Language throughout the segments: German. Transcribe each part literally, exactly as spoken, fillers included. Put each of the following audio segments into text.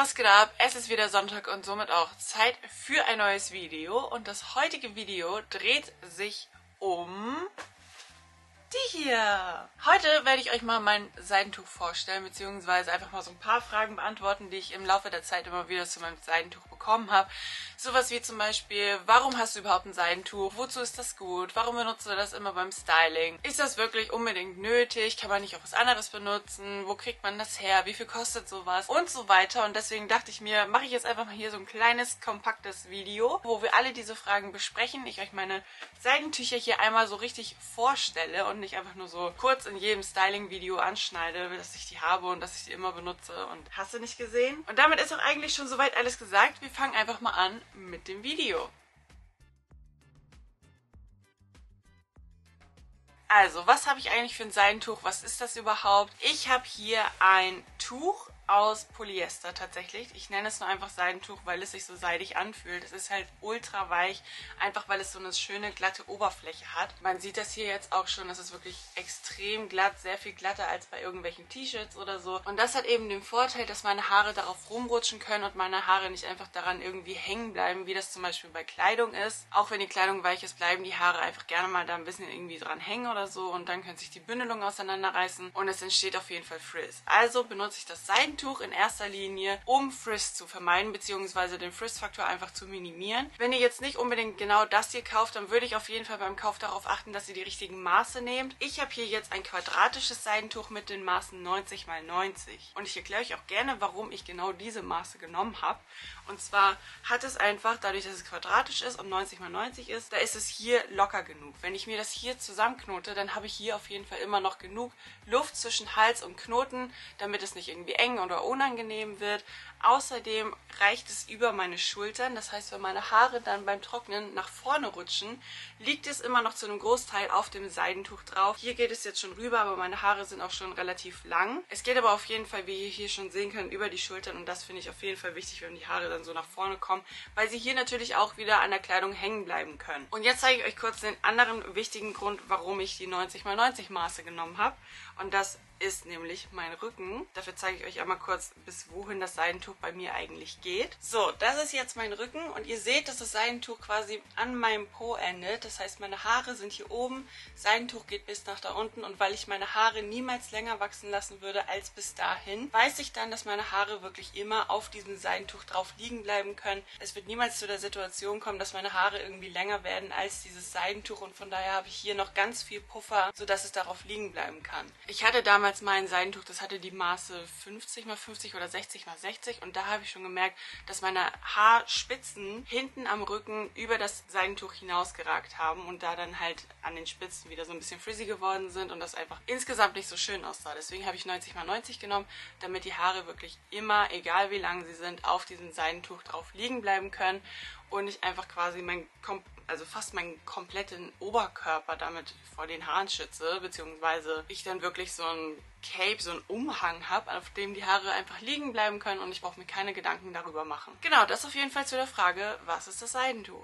Was geht ab? Es ist wieder Sonntag und somit auch Zeit für ein neues Video. Und das heutige Video dreht sich um die hier. Heute werde ich euch mal mein Seidentuch vorstellen, beziehungsweise einfach mal so ein paar Fragen beantworten, die ich im Laufe der Zeit immer wieder zu meinem Seidentuch bekommen habe. Sowas wie zum Beispiel, warum hast du überhaupt ein Seidentuch? Wozu ist das gut? Warum benutzt du das immer beim Styling? Ist das wirklich unbedingt nötig? Kann man nicht auch was anderes benutzen? Wo kriegt man das her? Wie viel kostet sowas? Und so weiter. Und deswegen dachte ich mir, mache ich jetzt einfach mal hier so ein kleines, kompaktes Video, wo wir alle diese Fragen besprechen. Ich euch meine Seidentücher hier einmal so richtig vorstelle und nicht einfach nur so kurz in jedem Styling-Video anschneide, dass ich die habe und dass ich die immer benutze und hast du nicht gesehen. Und damit ist auch eigentlich schon soweit alles gesagt. Wir fangen einfach mal an mit dem Video. Also, was habe ich eigentlich für ein Seidentuch? Was ist das überhaupt? Ich habe hier ein Tuch aus Polyester tatsächlich. Ich nenne es nur einfach Seidentuch, weil es sich so seidig anfühlt. Es ist halt ultra weich, einfach weil es so eine schöne glatte Oberfläche hat. Man sieht das hier jetzt auch schon, das ist wirklich extrem glatt, sehr viel glatter als bei irgendwelchen T-Shirts oder so. Und das hat eben den Vorteil, dass meine Haare darauf rumrutschen können und meine Haare nicht einfach daran irgendwie hängen bleiben, wie das zum Beispiel bei Kleidung ist. Auch wenn die Kleidung weich ist, bleiben die Haare einfach gerne mal da ein bisschen irgendwie dran hängen oder so und dann können sich die Bündelungen auseinanderreißen und es entsteht auf jeden Fall Frizz. Also benutze ich das Seidentuch in erster Linie, um Frizz zu vermeiden, beziehungsweise den Frizz-Faktor einfach zu minimieren. Wenn ihr jetzt nicht unbedingt genau das hier kauft, dann würde ich auf jeden Fall beim Kauf darauf achten, dass ihr die richtigen Maße nehmt. Ich habe hier jetzt ein quadratisches Seidentuch mit den Maßen neunzig mal neunzig. Und ich erkläre euch auch gerne, warum ich genau diese Maße genommen habe. Und zwar hat es einfach, dadurch, dass es quadratisch ist und neunzig mal neunzig ist, da ist es hier locker genug. Wenn ich mir das hier zusammenknote, dann habe ich hier auf jeden Fall immer noch genug Luft zwischen Hals und Knoten, damit es nicht irgendwie eng oder unangenehm wird. Außerdem reicht es über meine Schultern. Das heißt, wenn meine Haare dann beim Trocknen nach vorne rutschen, liegt es immer noch zu einem Großteil auf dem Seidentuch drauf. Hier geht es jetzt schon rüber, aber meine Haare sind auch schon relativ lang. Es geht aber auf jeden Fall, wie ihr hier schon sehen könnt, über die Schultern und das finde ich auf jeden Fall wichtig, wenn die Haare dann so nach vorne kommen, weil sie hier natürlich auch wieder an der Kleidung hängen bleiben können. Und jetzt zeige ich euch kurz den anderen wichtigen Grund, warum ich die neunzig mal neunzig Maße genommen habe. Und das ist nämlich mein Rücken. Dafür zeige ich euch einmal kurz, bis wohin das Seidentuch bei mir eigentlich geht. So, das ist jetzt mein Rücken und ihr seht, dass das Seidentuch quasi an meinem Po endet. Das heißt, meine Haare sind hier oben, Seidentuch geht bis nach da unten und weil ich meine Haare niemals länger wachsen lassen würde als bis dahin, weiß ich dann, dass meine Haare wirklich immer auf diesem Seidentuch drauf liegen bleiben können. Es wird niemals zu der Situation kommen, dass meine Haare irgendwie länger werden als dieses Seidentuch und von daher habe ich hier noch ganz viel Puffer, sodass es darauf liegen bleiben kann. Ich hatte damals mein Seidentuch, das hatte die Maße fünfzig mal fünfzig oder sechzig mal sechzig und da habe ich schon gemerkt, dass meine Haarspitzen hinten am Rücken über das Seidentuch hinausgeragt haben und da dann halt an den Spitzen wieder so ein bisschen frizzy geworden sind und das einfach insgesamt nicht so schön aussah. Deswegen habe ich neunzig mal neunzig genommen, damit die Haare wirklich immer, egal wie lang sie sind, auf diesem Seidentuch drauf liegen bleiben können und ich einfach quasi mein also fast meinen kompletten Oberkörper damit vor den Haaren schütze, beziehungsweise ich dann wirklich so ein Cape, so einen Umhang habe, auf dem die Haare einfach liegen bleiben können und ich brauche mir keine Gedanken darüber machen. Genau, das auf jeden Fall zu der Frage, was ist das Seidentuch?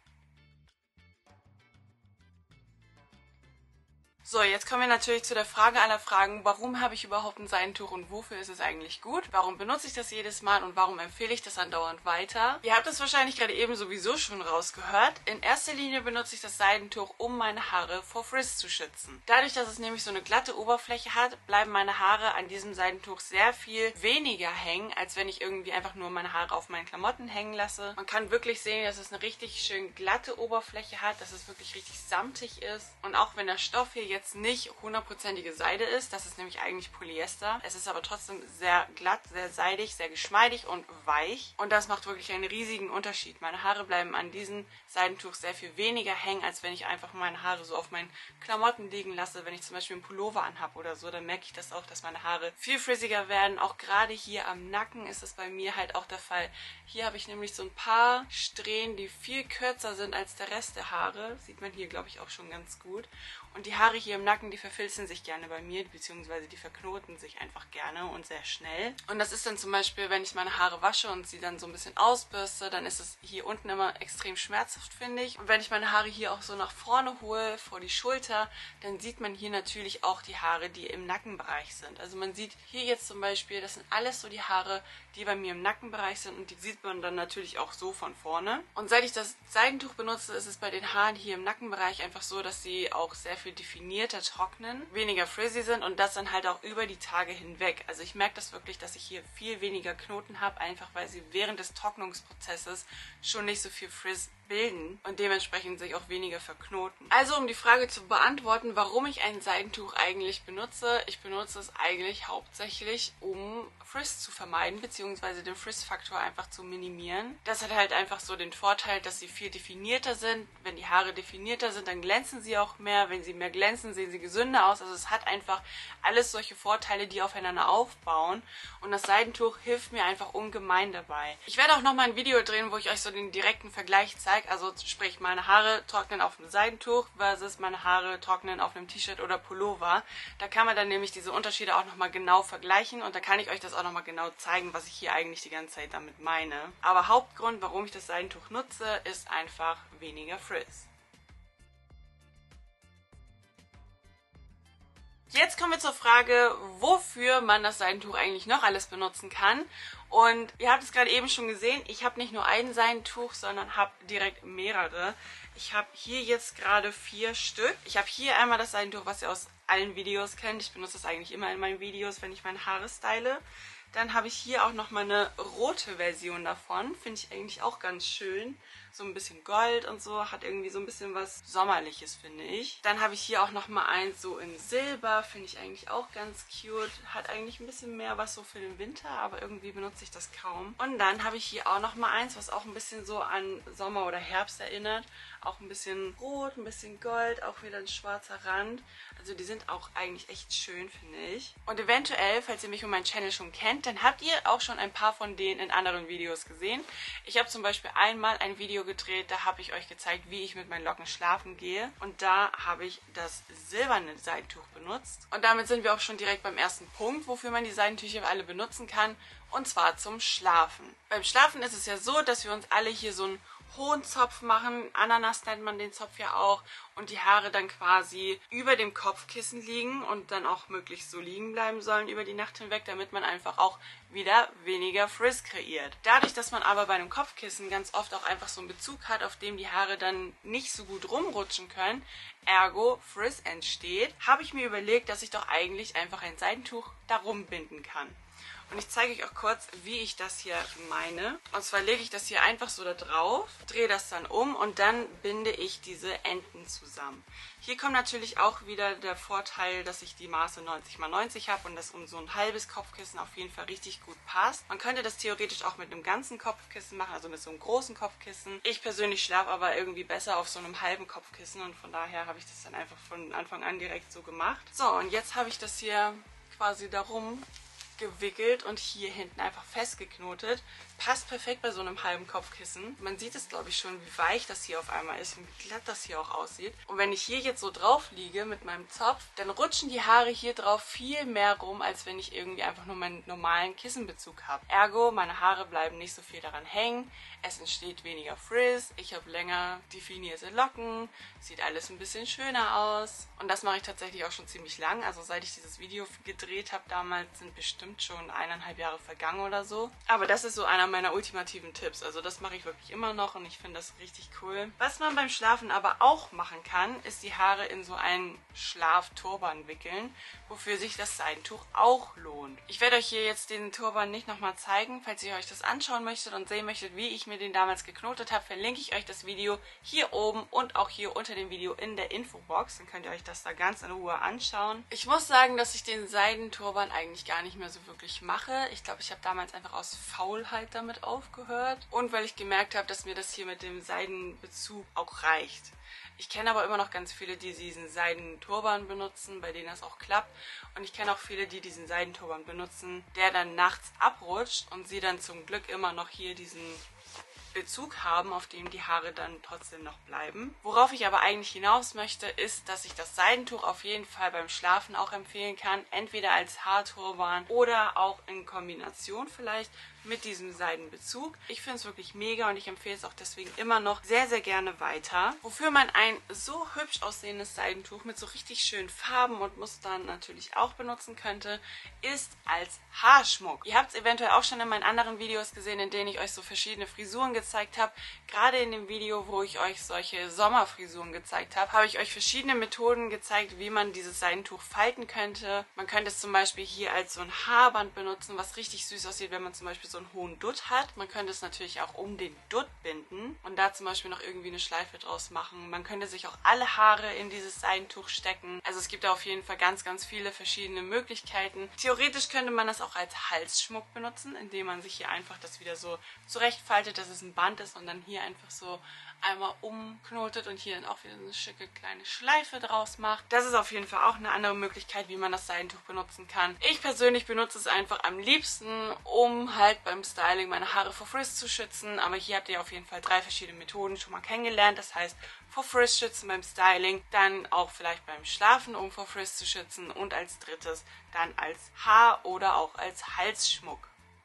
So, jetzt kommen wir natürlich zu der Frage aller Fragen, warum habe ich überhaupt ein Seidentuch und wofür ist es eigentlich gut? Warum benutze ich das jedes Mal und warum empfehle ich das andauernd weiter? Ihr habt es wahrscheinlich gerade eben sowieso schon rausgehört. In erster Linie benutze ich das Seidentuch, um meine Haare vor Frizz zu schützen. Dadurch, dass es nämlich so eine glatte Oberfläche hat, bleiben meine Haare an diesem Seidentuch sehr viel weniger hängen, als wenn ich irgendwie einfach nur meine Haare auf meinen Klamotten hängen lasse. Man kann wirklich sehen, dass es eine richtig schön glatte Oberfläche hat, dass es wirklich richtig samtig ist und auch wenn der Stoff hier jetzt jetzt nicht hundertprozentige Seide ist. Das ist nämlich eigentlich Polyester. Es ist aber trotzdem sehr glatt, sehr seidig, sehr geschmeidig und weich. Und das macht wirklich einen riesigen Unterschied. Meine Haare bleiben an diesem Seidentuch sehr viel weniger hängen, als wenn ich einfach meine Haare so auf meinen Klamotten liegen lasse. Wenn ich zum Beispiel einen Pullover anhabe oder so, dann merke ich das auch, dass meine Haare viel frizziger werden. Auch gerade hier am Nacken ist es bei mir halt auch der Fall. Hier habe ich nämlich so ein paar Strähnen, die viel kürzer sind als der Rest der Haare. Sieht man hier, glaube ich, auch schon ganz gut. Und die Haare hier im Nacken, die verfilzen sich gerne bei mir, beziehungsweise die verknoten sich einfach gerne und sehr schnell. Und das ist dann zum Beispiel, wenn ich meine Haare wasche und sie dann so ein bisschen ausbürste, dann ist es hier unten immer extrem schmerzhaft, finde ich. Und wenn ich meine Haare hier auch so nach vorne hole, vor die Schulter, dann sieht man hier natürlich auch die Haare, die im Nackenbereich sind. Also man sieht hier jetzt zum Beispiel, das sind alles so die Haare, die bei mir im Nackenbereich sind und die sieht man dann natürlich auch so von vorne. Und seit ich das Seidentuch benutze, ist es bei den Haaren hier im Nackenbereich einfach so, dass sie auch sehr viel definierter trocknen, weniger frizzy sind und das dann halt auch über die Tage hinweg. Also ich merke das wirklich, dass ich hier viel weniger Knoten habe, einfach weil sie während des Trocknungsprozesses schon nicht so viel Frizz bilden und dementsprechend sich auch weniger verknoten. Also um die Frage zu beantworten, warum ich ein Seidentuch eigentlich benutze, ich benutze es eigentlich hauptsächlich, um Frizz zu vermeiden, beziehungsweise den Frizz-Faktor einfach zu minimieren. Das hat halt einfach so den Vorteil, dass sie viel definierter sind. Wenn die Haare definierter sind, dann glänzen sie auch mehr. Wenn sie mehr glänzen, sehen sie gesünder aus. Also es hat einfach alles solche Vorteile, die aufeinander aufbauen und das Seidentuch hilft mir einfach ungemein dabei. Ich werde auch nochmal ein Video drehen, wo ich euch so den direkten Vergleich zeige. Also sprich, meine Haare trocknen auf einem Seidentuch versus meine Haare trocknen auf einem T-Shirt oder Pullover. Da kann man dann nämlich diese Unterschiede auch nochmal genau vergleichen und da kann ich euch das auch nochmal genau zeigen, was ich hier eigentlich die ganze Zeit damit meine. Aber Hauptgrund, warum ich das Seidentuch nutze, ist einfach weniger Frizz. Jetzt kommen wir zur Frage, wofür man das Seidentuch eigentlich noch alles benutzen kann. Und ihr habt es gerade eben schon gesehen, ich habe nicht nur ein Seidentuch, sondern habe direkt mehrere. Ich habe hier jetzt gerade vier Stück. Ich habe hier einmal das Seidentuch, was ihr aus allen Videos kennt. Ich benutze das eigentlich immer in meinen Videos, wenn ich meine Haare style. Dann habe ich hier auch nochmal eine rote Version davon. Finde ich eigentlich auch ganz schön. So ein bisschen Gold und so. Hat irgendwie so ein bisschen was Sommerliches, finde ich. Dann habe ich hier auch nochmal eins so in Silber. Finde ich eigentlich auch ganz cute. Hat eigentlich ein bisschen mehr was so für den Winter, aber irgendwie benutze ich das kaum. Und dann habe ich hier auch nochmal eins, was auch ein bisschen so an Sommer oder Herbst erinnert. Auch ein bisschen rot, ein bisschen Gold, auch wieder ein schwarzer Rand. Also die sind auch eigentlich echt schön, finde ich. Und eventuell, falls ihr mich und meinen Channel schon kennt, dann habt ihr auch schon ein paar von denen in anderen Videos gesehen. Ich habe zum Beispiel einmal ein Video gedreht, da habe ich euch gezeigt, wie ich mit meinen Locken schlafen gehe. Und da habe ich das silberne Seidentuch benutzt. Und damit sind wir auch schon direkt beim ersten Punkt, wofür man die Seidentücher alle benutzen kann. Und zwar zum Schlafen. Beim Schlafen ist es ja so, dass wir uns alle hier so einen hohen Zopf machen, Ananas nennt man den Zopf ja auch, und die Haare dann quasi über dem Kopfkissen liegen und dann auch möglichst so liegen bleiben sollen über die Nacht hinweg, damit man einfach auch wieder weniger Frizz kreiert. Dadurch, dass man aber bei einem Kopfkissen ganz oft auch einfach so einen Bezug hat, auf dem die Haare dann nicht so gut rumrutschen können, ergo Frizz entsteht, habe ich mir überlegt, dass ich doch eigentlich einfach ein Seidentuch darum binden kann. Und ich zeige euch auch kurz, wie ich das hier meine. Und zwar lege ich das hier einfach so da drauf, drehe das dann um und dann binde ich diese Enden zusammen. Hier kommt natürlich auch wieder der Vorteil, dass ich die Maße neunzig mal neunzig habe und das um so ein halbes Kopfkissen auf jeden Fall richtig gut passt. Man könnte das theoretisch auch mit einem ganzen Kopfkissen machen, also mit so einem großen Kopfkissen. Ich persönlich schlafe aber irgendwie besser auf so einem halben Kopfkissen und von daher habe ich das dann einfach von Anfang an direkt so gemacht. So, und jetzt habe ich das hier quasi darum gewickelt und hier hinten einfach festgeknotet. Passt perfekt bei so einem halben Kopfkissen. Man sieht es, glaube ich, schon, wie weich das hier auf einmal ist und wie glatt das hier auch aussieht. Und wenn ich hier jetzt so drauf liege mit meinem Zopf, dann rutschen die Haare hier drauf viel mehr rum, als wenn ich irgendwie einfach nur meinen normalen Kissenbezug habe. Ergo, meine Haare bleiben nicht so viel daran hängen. Es entsteht weniger Frizz. Ich habe länger definierte Locken. Sieht alles ein bisschen schöner aus. Und das mache ich tatsächlich auch schon ziemlich lang. Also seit ich dieses Video gedreht habe damals, sind bestimmt schon eineinhalb Jahre vergangen oder so. Aber das ist so einer meiner ultimativen Tipps. Also das mache ich wirklich immer noch und ich finde das richtig cool. Was man beim Schlafen aber auch machen kann, ist die Haare in so einen Schlafturban wickeln, wofür sich das Seidentuch auch lohnt. Ich werde euch hier jetzt den Turban nicht nochmal zeigen. Falls ihr euch das anschauen möchtet und sehen möchtet, wie ich mir den damals geknotet habe, verlinke ich euch das Video hier oben und auch hier unter dem Video in der Infobox. Dann könnt ihr euch das da ganz in Ruhe anschauen. Ich muss sagen, dass ich den Seidenturban eigentlich gar nicht mehr so wirklich mache. Ich glaube, ich habe damals einfach aus Faulheit damit aufgehört und weil ich gemerkt habe, dass mir das hier mit dem Seidenbezug auch reicht. Ich kenne aber immer noch ganz viele, die diesen Seidenturban benutzen, bei denen das auch klappt. Und ich kenne auch viele, die diesen Seidenturban benutzen, der dann nachts abrutscht und sie dann zum Glück immer noch hier diesen Bezug haben, auf dem die Haare dann trotzdem noch bleiben. Worauf ich aber eigentlich hinaus möchte, ist, dass ich das Seidentuch auf jeden Fall beim Schlafen auch empfehlen kann. Entweder als Haarturban oder auch in Kombination vielleicht mit diesem Seidenbezug. Ich finde es wirklich mega und ich empfehle es auch deswegen immer noch sehr, sehr gerne weiter. Wofür man ein so hübsch aussehendes Seidentuch mit so richtig schönen Farben und Mustern natürlich auch benutzen könnte, ist als Haarschmuck. Ihr habt es eventuell auch schon in meinen anderen Videos gesehen, in denen ich euch so verschiedene Frisuren gezeigt habe. Gerade in dem Video, wo ich euch solche Sommerfrisuren gezeigt habe, habe ich euch verschiedene Methoden gezeigt, wie man dieses Seidentuch falten könnte. Man könnte es zum Beispiel hier als so ein Haarband benutzen, was richtig süß aussieht, wenn man zum Beispiel so einen hohen Dutt hat. Man könnte es natürlich auch um den Dutt binden und da zum Beispiel noch irgendwie eine Schleife draus machen. Man könnte sich auch alle Haare in dieses Seidentuch stecken. Also es gibt da auf jeden Fall ganz, ganz viele verschiedene Möglichkeiten. Theoretisch könnte man das auch als Halsschmuck benutzen, indem man sich hier einfach das wieder so zurechtfaltet, dass es ein Band ist und dann hier einfach so einmal umknotet und hier dann auch wieder eine schicke kleine Schleife draus macht. Das ist auf jeden Fall auch eine andere Möglichkeit, wie man das Seidentuch benutzen kann. Ich persönlich benutze es einfach am liebsten, um halt beim Styling meine Haare vor Frizz zu schützen. Aber hier habt ihr auf jeden Fall drei verschiedene Methoden schon mal kennengelernt. Das heißt, vor Frizz schützen beim Styling, dann auch vielleicht beim Schlafen, um vor Frizz zu schützen und als drittes dann als Haar- oder auch als Halsschmuck.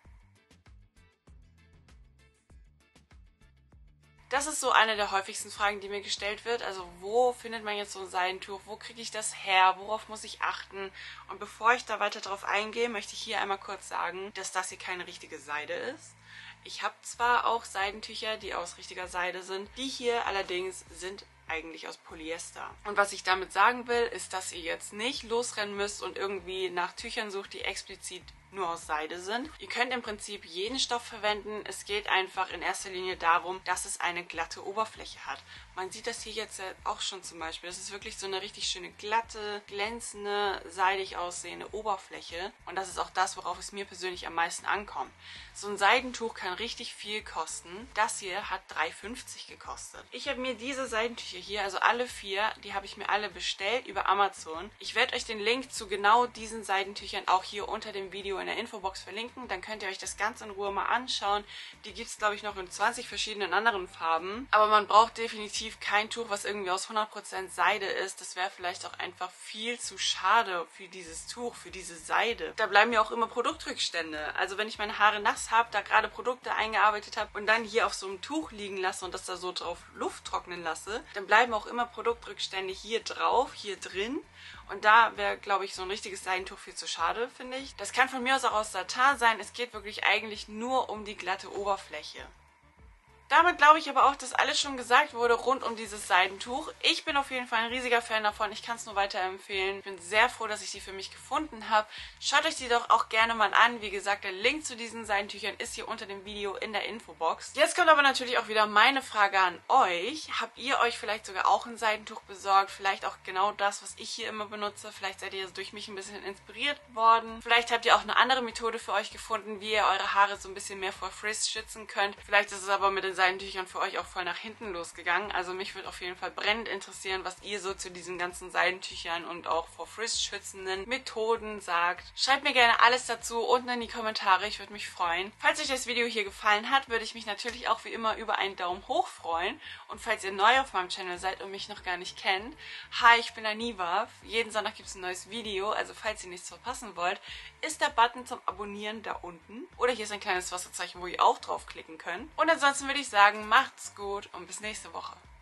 Das ist so eine der häufigsten Fragen, die mir gestellt wird. Also wo findet man jetzt so ein Seidentuch? Wo kriege ich das her? Worauf muss ich achten? Und bevor ich da weiter drauf eingehe, möchte ich hier einmal kurz sagen, dass das hier keine richtige Seide ist. Ich habe zwar auch Seidentücher, die aus richtiger Seide sind. Die hier allerdings sind eigentlich aus Polyester. Und was ich damit sagen will, ist, dass ihr jetzt nicht losrennen müsst und irgendwie nach Tüchern sucht, die explizit nur aus Seide sind. Ihr könnt im Prinzip jeden Stoff verwenden. Es geht einfach in erster Linie darum, dass es eine glatte Oberfläche hat. Man sieht das hier jetzt auch schon zum Beispiel. Das ist wirklich so eine richtig schöne glatte, glänzende, seidig aussehende Oberfläche. Und das ist auch das, worauf es mir persönlich am meisten ankommt. So ein Seidentuch kann richtig viel kosten. Das hier hat drei fünfzig gekostet. Ich habe mir diese Seidentücher hier, also alle vier, die habe ich mir alle bestellt über Amazon. Ich werde euch den Link zu genau diesen Seidentüchern auch hier unter dem Video in der Infobox verlinken. Dann könnt ihr euch das ganz in Ruhe mal anschauen. Die gibt es, glaube ich, noch in zwanzig verschiedenen anderen Farben. Aber man braucht definitiv kein Tuch, was irgendwie aus hundert Prozent Seide ist. Das wäre vielleicht auch einfach viel zu schade für dieses Tuch, für diese Seide. Da bleiben ja auch immer Produktrückstände. Also wenn ich meine Haare nass habe, da gerade Produkte eingearbeitet habe und dann hier auf so einem Tuch liegen lasse und das da so drauf Luft trocknen lasse, dann bleiben auch immer Produktrückstände hier drauf, hier drin. Und da wäre, glaube ich, so ein richtiges Seidentuch viel zu schade, finde ich. Das kann von mir aus auch aus Satin sein. Es geht wirklich eigentlich nur um die glatte Oberfläche. Damit glaube ich aber auch, dass alles schon gesagt wurde rund um dieses Seidentuch. Ich bin auf jeden Fall ein riesiger Fan davon. Ich kann es nur weiterempfehlen. Ich bin sehr froh, dass ich sie für mich gefunden habe. Schaut euch die doch auch gerne mal an. Wie gesagt, der Link zu diesen Seidentüchern ist hier unter dem Video in der Infobox. Jetzt kommt aber natürlich auch wieder meine Frage an euch. Habt ihr euch vielleicht sogar auch ein Seidentuch besorgt? Vielleicht auch genau das, was ich hier immer benutze. Vielleicht seid ihr durch mich ein bisschen inspiriert worden. Vielleicht habt ihr auch eine andere Methode für euch gefunden, wie ihr eure Haare so ein bisschen mehr vor Frizz schützen könnt. Vielleicht ist es aber mit den Seidentüchern für euch auch voll nach hinten losgegangen. Also mich würde auf jeden Fall brennend interessieren, was ihr so zu diesen ganzen Seidentüchern und auch vor Frizz schützenden Methoden sagt. Schreibt mir gerne alles dazu unten in die Kommentare, ich würde mich freuen. Falls euch das Video hier gefallen hat, würde ich mich natürlich auch wie immer über einen Daumen hoch freuen. Und falls ihr neu auf meinem Channel seid und mich noch gar nicht kennt, hi, ich bin Aniva. Jeden Sonntag gibt es ein neues Video, also falls ihr nichts verpassen wollt, ist der Button zum Abonnieren da unten. Oder hier ist ein kleines Wasserzeichen, wo ihr auch draufklicken könnt. Und ansonsten würde ich sagen, macht's gut und bis nächste Woche.